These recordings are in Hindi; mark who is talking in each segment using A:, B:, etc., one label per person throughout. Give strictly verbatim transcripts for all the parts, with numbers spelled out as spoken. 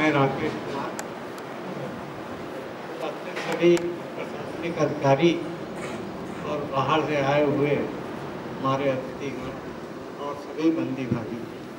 A: मैं राकेश कुमार, सभी प्रशासनिक अधिकारी और बाहर से आए हुए हमारे अतिथिगण और सभी बंदी भाई,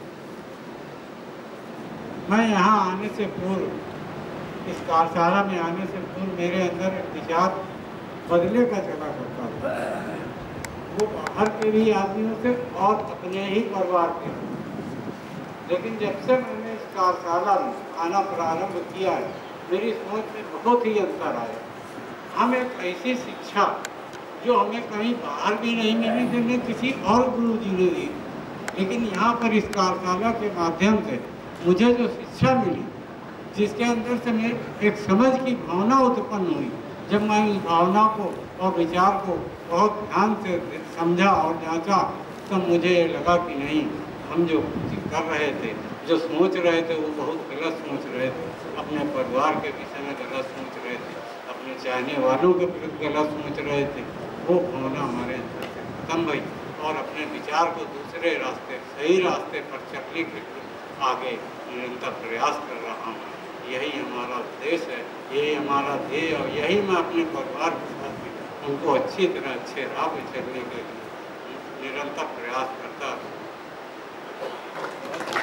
A: मैं यहाँ आने से पूर्व, इस कार्यशाला में आने से पूर्व मेरे अंदर एक विचार बदले का चला करता था, वो बाहर के भी आदमियों से और अपने ही परिवार के। लेकिन जब से मैंने इस कार्यशाला में आना प्रारंभ किया है, मेरी सोच में बहुत ही अंतर आया। हम एक ऐसी शिक्षा जो हमें कहीं बाहर भी नहीं मिली, जिन्हें किसी और गुरु जी ने दी, लेकिन यहाँ पर इस कार्यशाला के माध्यम से मुझे जो शिक्षा मिली, जिसके अंदर से मेरे एक समझ की भावना उत्पन्न हुई, जब मैं उस भावना को और विचार को बहुत ध्यान से समझा और जांचा, तब मुझे लगा कि नहीं, हम जो कर रहे थे, जो सोच रहे थे, वो बहुत गलत सोच रहे थे। अपने परिवार के विषय में गलत सोच रहे थे, अपने चाहने वालों के प्रति गलत सोच रहे थे। वो भावना हमारे अंदर से खत्म हुई और अपने विचार को दूसरे रास्ते, सही रास्ते पर चलने के लिए आगे निरंतर प्रयास कर रहा हूँ। यही हमारा उद्देश्य है, यही हमारा ध्येय, और यही मैं अपने परिवार के साथ भी उनको अच्छी तरह अच्छे राह पर चलने के लिए निरंतर प्रयास करता हूँ।